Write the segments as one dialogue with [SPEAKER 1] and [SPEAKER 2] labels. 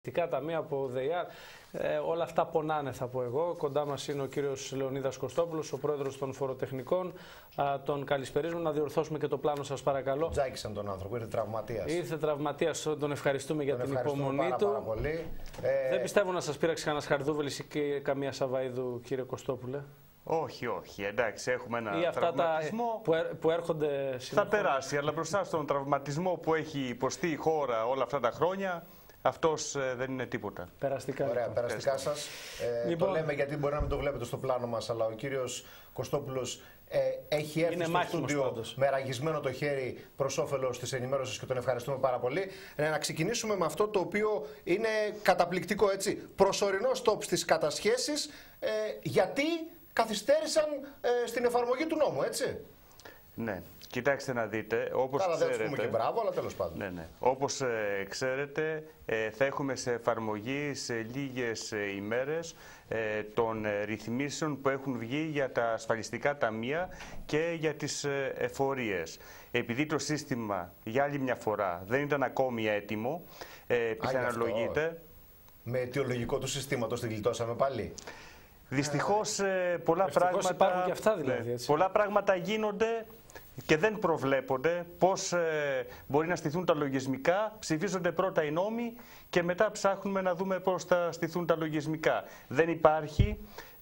[SPEAKER 1] Ταμεία από ΔΕΙΑΡ, όλα αυτά πονάνε, θα πω εγώ. Κοντά μας είναι ο κύριος Λεωνίδας Κωστόπουλος, ο πρόεδρος των φοροτεχνικών. Τον καλησπερίζουμε, να διορθώσουμε και το πλάνο σας, παρακαλώ.
[SPEAKER 2] Τζάκισαν τον άνθρωπο, ήρθε τραυματίας.
[SPEAKER 1] Ήρθε τραυματίας, τον ευχαριστούμε για την υπομονή του.
[SPEAKER 2] Πάρα πολύ.
[SPEAKER 1] Δεν πιστεύω να σας πείραξε κανένας Χαρδούβελης ή καμία Σαβαΐδου, κύριε Κωστόπουλε.
[SPEAKER 3] Όχι, όχι. Εντάξει, έχουμε ένα
[SPEAKER 1] ή αυτά
[SPEAKER 3] τραυματισμό.
[SPEAKER 1] που έρχονται συνεχώς.
[SPEAKER 3] Θα περάσει, αλλά μπροστά στον τραυματισμό που έχει υποστεί η χώρα όλα αυτά τα χρόνια, αυτός δεν είναι τίποτα.
[SPEAKER 1] Περαστικά.
[SPEAKER 2] Ωραία, περαστικά σας. Το λέμε γιατί μπορεί να μην το βλέπετε στο πλάνο μας, αλλά ο κύριος Κωστόπουλος έχει έρθει στο στούντιο με ραγισμένο το χέρι προς όφελος της ενημέρωσης και τον ευχαριστούμε πάρα πολύ. Να ξεκινήσουμε με αυτό το οποίο είναι καταπληκτικό, έτσι. Προσωρινό στόπ στις κατασχέσεις, γιατί καθυστέρησαν στην εφαρμογή του νόμου, έτσι.
[SPEAKER 3] Ναι. Κοιτάξτε να δείτε, όπως
[SPEAKER 2] Καλά,
[SPEAKER 3] ξέρετε,
[SPEAKER 2] δεν τους πούμε και μπράβο, αλλά τέλος πάντων.
[SPEAKER 3] Ναι. Όπως ξέρετε, θα έχουμε σε εφαρμογή σε λίγες ημέρες των ρυθμίσεων που έχουν βγει για τα ασφαλιστικά ταμεία και για τις εφορίες. Επειδή το σύστημα για άλλη μια φορά δεν ήταν ακόμη έτοιμο, πιθανολογείται...
[SPEAKER 2] Με αιτιολογικό του συστήματος την γλιτώσαμε πάλι.
[SPEAKER 3] Δυστυχώς πολλά
[SPEAKER 1] υπάρχουν και αυτά, δηλαδή, έτσι.
[SPEAKER 3] Πολλά πράγματα γίνονται και δεν προβλέπονται πώς μπορεί να στηθούν τα λογισμικά. Ψηφίζονται πρώτα οι νόμοι και μετά ψάχνουμε να δούμε πώς θα στηθούν τα λογισμικά. Δεν υπάρχει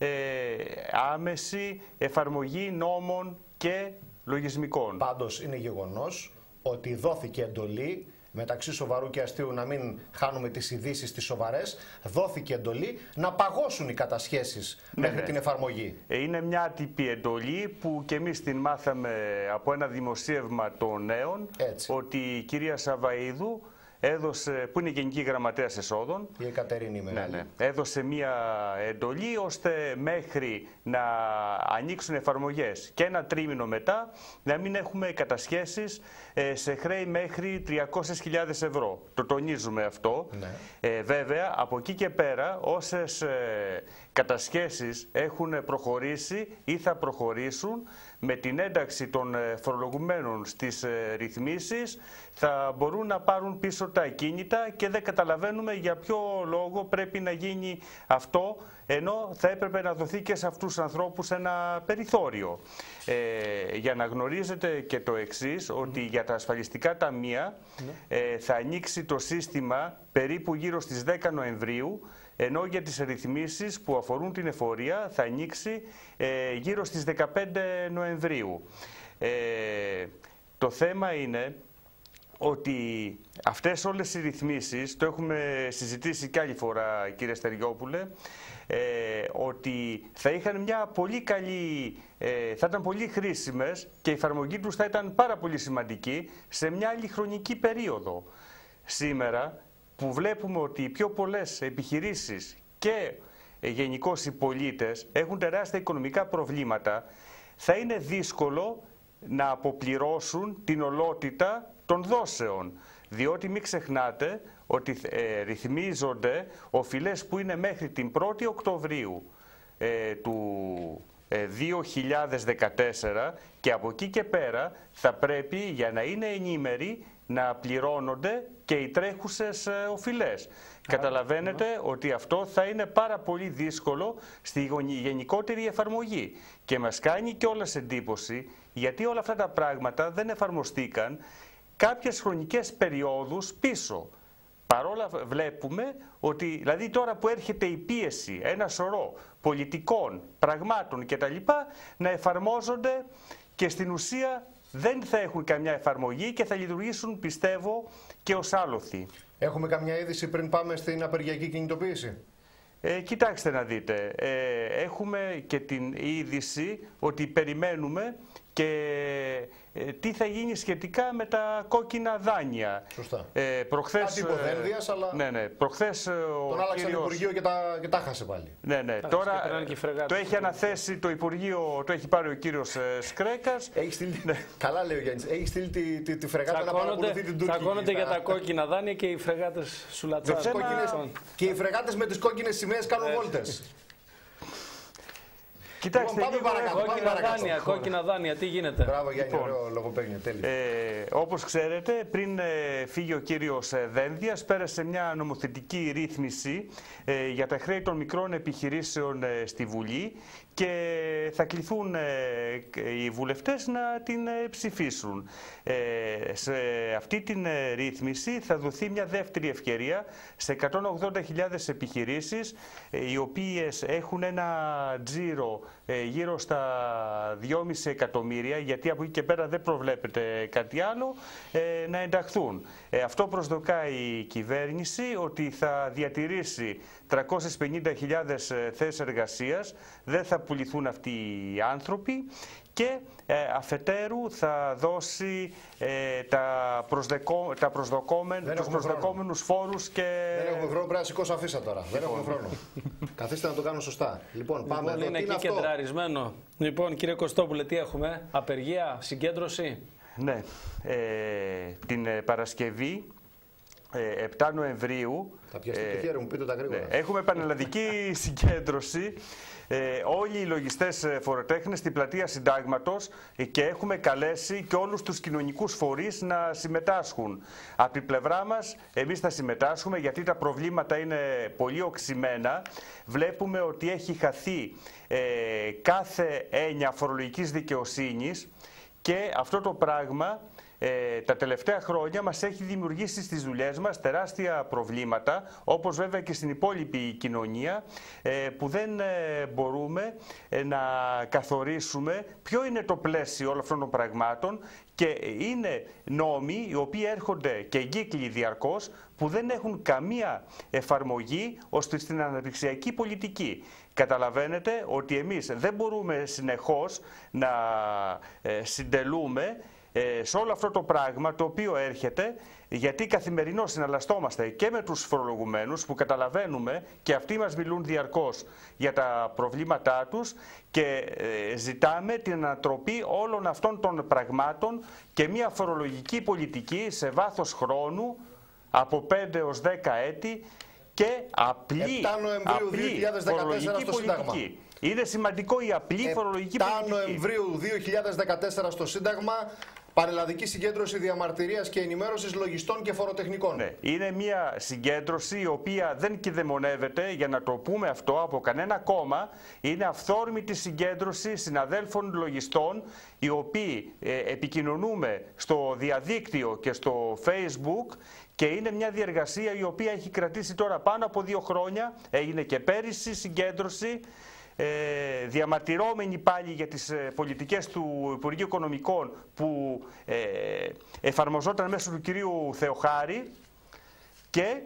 [SPEAKER 3] άμεση εφαρμογή νόμων και λογισμικών.
[SPEAKER 2] Πάντως είναι γεγονός ότι δόθηκε εντολή, μεταξύ σοβαρού και αστείου, να μην χάνουμε τις ειδήσεις τις σοβαρές, δόθηκε εντολή να παγώσουν οι κατασχέσεις μέχρι την εφαρμογή.
[SPEAKER 3] Είναι μια άτυπη εντολή που και εμείς την μάθαμε από ένα δημοσίευμα των Νέων, ότι η κυρία Σαβαΐδου έδωσε, που είναι Γενική Γραμματέας Εσόδων,
[SPEAKER 2] η Εκατερίνη Μεγάλη,
[SPEAKER 3] έδωσε μια εντολή ώστε μέχρι να ανοίξουν εφαρμογές και ένα τρίμηνο μετά να μην έχουμε κατασχέσεις σε χρέη μέχρι 300.000 ευρώ. Το τονίζουμε αυτό. Βέβαια, από εκεί και πέρα, όσες κατασχέσεις έχουν προχωρήσει ή θα προχωρήσουν, με την ένταξη των φορολογουμένων στις ρυθμίσεις θα μπορούν να πάρουν πίσω τα ακίνητα και δεν καταλαβαίνουμε για ποιο λόγο πρέπει να γίνει αυτό, ενώ θα έπρεπε να δοθεί και σε αυτούς τους ανθρώπους ένα περιθώριο. Για να γνωρίζετε και το εξής, ότι για τα ασφαλιστικά ταμεία θα ανοίξει το σύστημα περίπου γύρω στις 10 Νοεμβρίου, ενώ για τις ρυθμίσεις που αφορούν την εφορία θα ανοίξει γύρω στις 15 Νοεμβρίου. Το θέμα είναι ότι αυτές όλες οι ρυθμίσεις, το έχουμε συζητήσει και άλλη φορά, κύριε Στεριόπουλε, ότι θα είχαν μια πολύ καλή, θα ήταν πολύ χρήσιμες και η εφαρμογή τους θα ήταν πάρα πολύ σημαντική σε μια άλλη χρονική περίοδο. Σήμερα, που βλέπουμε ότι οι πιο πολλές επιχειρήσεις και γενικώς οι πολίτες έχουν τεράστια οικονομικά προβλήματα, θα είναι δύσκολο να αποπληρώσουν την ολότητα των δόσεων. Διότι μην ξεχνάτε ότι ρυθμίζονται οφειλές που είναι μέχρι την 1η Οκτωβρίου του 2014 και από εκεί και πέρα θα πρέπει, για να είναι ενήμεροι, να πληρώνονται και οι τρέχουσες οφειλές. Καταλαβαίνετε ότι αυτό θα είναι πάρα πολύ δύσκολο στη γενικότερη εφαρμογή. Και μας κάνει κιόλας εντύπωση, γιατί όλα αυτά τα πράγματα δεν εφαρμοστήκαν κάποιες χρονικές περιόδους πίσω. Παρόλα βλέπουμε ότι, δηλαδή τώρα που έρχεται η πίεση, ένα σωρό πολιτικών, πραγμάτων κτλ, να εφαρμόζονται και στην ουσία δεν θα έχουν καμιά εφαρμογή και θα λειτουργήσουν, πιστεύω, και ως άλοθη.
[SPEAKER 2] Έχουμε καμιά είδηση πριν πάμε στην απεργιακή κινητοποίηση?
[SPEAKER 3] Κοιτάξτε να δείτε, έχουμε και την είδηση ότι περιμένουμε και τι θα γίνει σχετικά με τα κόκκινα δάνεια.
[SPEAKER 2] Σωστά.
[SPEAKER 3] Προχθές,
[SPEAKER 2] κάτι υποδένδιας, αλλά
[SPEAKER 3] προχθές
[SPEAKER 2] τον άλλαξαν το Υπουργείο και τα χάσε πάλι.
[SPEAKER 3] Τώρα το έχει αναθέσει το Υπουργείο, το έχει πάρει ο κύριος Σκρέκας.
[SPEAKER 2] Έχει στείλει, καλά λέει ο Γιάννης, έχει στείλει τη φρεγάτα να παρακολουθεί την Τούρκη.
[SPEAKER 1] Τσακώνονται για τα κόκκινα δάνεια και οι φρεγάτες σουλατσάρουν.
[SPEAKER 2] Και οι φρεγάτες με τις κόκκινες σημαίες κάνουν βόλτες.
[SPEAKER 3] Κοιτάξτε,
[SPEAKER 1] κόκκινα δάνεια, τι γίνεται?
[SPEAKER 2] Μπράβο Γιάννη, ωραίο λογοπαίγνιο, τέλειο.
[SPEAKER 3] Όπως ξέρετε, πριν φύγει ο κύριος Δένδιας, πέρασε μια νομοθετική ρύθμιση για τα χρέη των μικρών επιχειρήσεων στη Βουλή και θα κληθούν οι βουλευτές να την ψηφίσουν. Σε αυτή την ρύθμιση θα δοθεί μια δεύτερη ευκαιρία σε 180.000 επιχειρήσεις οι οποίες έχουν ένα τζίρο γύρω στα 2,5 εκατομμύρια, γιατί από εκεί και πέρα δεν προβλέπεται κάτι άλλο, να ενταχθούν. Αυτό προσδοκάει η κυβέρνηση, ότι θα διατηρήσει 350.000 θέσεις εργασίας, δεν θα πουληθούν αυτοί οι άνθρωποι και αφετέρου θα δώσει τους προσδοκόμενους φόρους και...
[SPEAKER 2] Δεν έχουμε χρόνο, πρέπει να σηκώσω αφίσα τώρα. Δεν έχουμε χρόνο. Καθίστε να το κάνω σωστά. Λοιπόν, πάμε εδώ.
[SPEAKER 1] Είναι εκεί κεντραρισμένο. Λοιπόν, κύριε Κωστόπουλε, τι έχουμε? Απεργία, συγκέντρωση?
[SPEAKER 3] Ναι. Την Παρασκευή, 7 Νοεμβρίου,
[SPEAKER 2] θα πιαστεί το χέρι μου, πείτε τα γρήγορα.
[SPEAKER 3] Έχουμε πανελλαδική συγκέντρωση. Όλοι οι λογιστές φοροτέχνες στην πλατεία Συντάγματος και έχουμε καλέσει και όλους τους κοινωνικούς φορείς να συμμετάσχουν. Από την πλευρά μας εμείς θα συμμετάσχουμε, γιατί τα προβλήματα είναι πολύ οξυμένα. Βλέπουμε ότι έχει χαθεί κάθε έννοια φορολογικής δικαιοσύνης και αυτό το πράγμα τα τελευταία χρόνια μας έχει δημιουργήσει στις δουλειές μας τεράστια προβλήματα, όπως βέβαια και στην υπόλοιπη κοινωνία, που δεν μπορούμε να καθορίσουμε ποιο είναι το πλαίσιο όλων αυτών των πραγμάτων, και είναι νόμοι οι οποίοι έρχονται και εγκύκλοι διαρκώς, που δεν έχουν καμία εφαρμογή ώστε στην αναπτυξιακή πολιτική. Καταλαβαίνετε ότι εμείς δεν μπορούμε συνεχώς να συντελούμε σε όλο αυτό το πράγμα το οποίο έρχεται, γιατί καθημερινώς συναλλαστόμαστε και με τους φορολογουμένους που καταλαβαίνουμε και αυτοί μας μιλούν διαρκώς για τα προβλήματά τους και ζητάμε την ανατροπή όλων αυτών των πραγμάτων και μια φορολογική πολιτική σε βάθος χρόνου από 5 έως 10 έτη και απλή,
[SPEAKER 2] 7 Νοεμβρίου 2014 στο Σύνταγμα.
[SPEAKER 3] Είναι σημαντικό η απλή φορολογική πολιτική.
[SPEAKER 2] 7 Νοεμβρίου 2014 στο Σύνταγμα. Πανελλαδική συγκέντρωση διαμαρτυρίας και ενημέρωσης λογιστών και φοροτεχνικών.
[SPEAKER 3] Ναι, είναι μια συγκέντρωση η οποία δεν κηδεμονεύεται, για να το πούμε αυτό, από κανένα κόμμα. Είναι αυθόρμητη συγκέντρωση συναδέλφων λογιστών, οι οποίοι επικοινωνούμε στο διαδίκτυο και στο Facebook, και είναι μια διεργασία η οποία έχει κρατήσει τώρα πάνω από 2 χρόνια. Έγινε και πέρυσι συγκέντρωση. Διαμαρτυρώμενοι πάλι για τις πολιτικές του Υπουργείου Οικονομικών που εφαρμοζόταν μέσω του κυρίου Θεοχάρη, και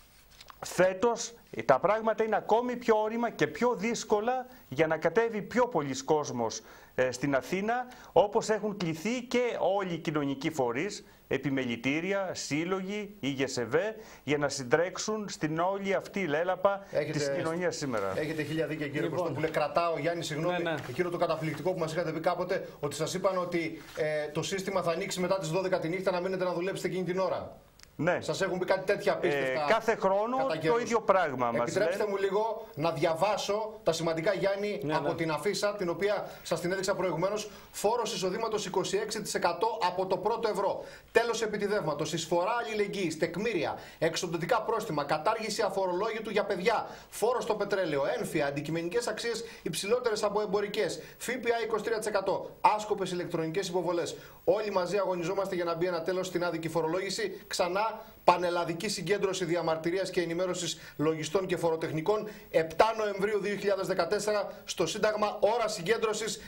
[SPEAKER 3] φέτος τα πράγματα είναι ακόμη πιο όρημα και πιο δύσκολα για να κατέβει πιο πολλής κόσμος στην Αθήνα, όπως έχουν κληθεί και όλοι οι κοινωνικοί φορείς, επιμελητήρια, σύλλογοι, η ΓΕΣΕΒΕ, για να συντρέξουν στην όλη αυτή λέλαπα της κοινωνίας σήμερα.
[SPEAKER 2] Έχετε χίλια δίκαια, κύριε Κωστόπουλε. Κρατάω, Γιάννη, συγγνώμη, εκείνο το καταπληκτικό που μας είχατε πει κάποτε, ότι σας είπαν ότι το σύστημα θα ανοίξει μετά τις 12 τη νύχτα, να μείνετε να δουλέψετε εκείνη την ώρα.
[SPEAKER 3] Ναι.
[SPEAKER 2] Σας έχουν πει κάτι τέτοια απίστευτα.
[SPEAKER 3] Κάθε χρόνο το ίδιο πράγμα μας.
[SPEAKER 2] Επιτρέψτε μου λίγο να διαβάσω τα σημαντικά, Γιάννη, από την αφίσα, την οποία σας την έδειξα προηγουμένως. Φόρος εισοδήματος 26% από το πρώτο ευρώ. Τέλος επιτιδεύματος, εισφορά αλληλεγγύης, τεκμήρια, εξοντωτικά πρόστιμα, κατάργηση αφορολόγητου για παιδιά, φόρος στο πετρέλαιο, ένφια, αντικειμενικές αξίες υψηλότερες από εμπορικές, ΦΠΑ 23%, άσκοπες ηλεκτρονικές υποβολές. Όλοι μαζί αγωνιζόμαστε για να μπει ένα τέλος στην άδικη φορολόγηση. Ξανά, πανελλαδική συγκέντρωση διαμαρτυρίας και ενημέρωσης λογιστών και φοροτεχνικών, 7 Νοεμβρίου 2014 στο Σύνταγμα, ώρα συγκέντρωσης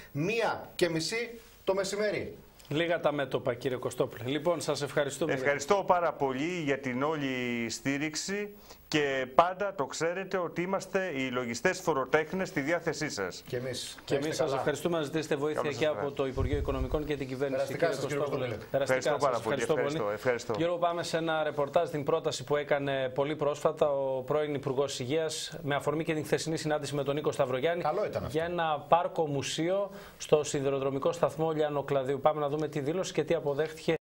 [SPEAKER 2] 1:30 το μεσημέρι.
[SPEAKER 1] Λίγα τα μέτωπα, κύριε Κωστόπουλε. Λοιπόν, σας ευχαριστούμε.
[SPEAKER 3] Ευχαριστώ πάρα πολύ για την όλη στήριξη και πάντα το ξέρετε ότι είμαστε οι λογιστές φοροτέχνες στη διάθεσή σας.
[SPEAKER 2] Και εμείς.
[SPEAKER 1] Και εμείς σας ευχαριστούμε να ζητήσετε βοήθεια και από το Υπουργείο Οικονομικών και την κυβέρνηση.
[SPEAKER 2] Περαστικά, κύριε Κωστόπουλε.
[SPEAKER 3] Ευχαριστώ πάρα πολύ. Ευχαριστώ.
[SPEAKER 1] Γιώργο, πάμε σε ένα ρεπορτάζ, την πρόταση που έκανε πολύ πρόσφατα ο πρώην Υπουργός Υγείας, με αφορμή και την χθεσινή συνάντηση με τον Νίκο Σταυρογιάννη, για ένα πάρκο μουσείο στο σιδηροδρομικό σταθμό Λιαννοκλαδίου. Πάμε να δούμε τη δήλωση και τι αποδέχτηκε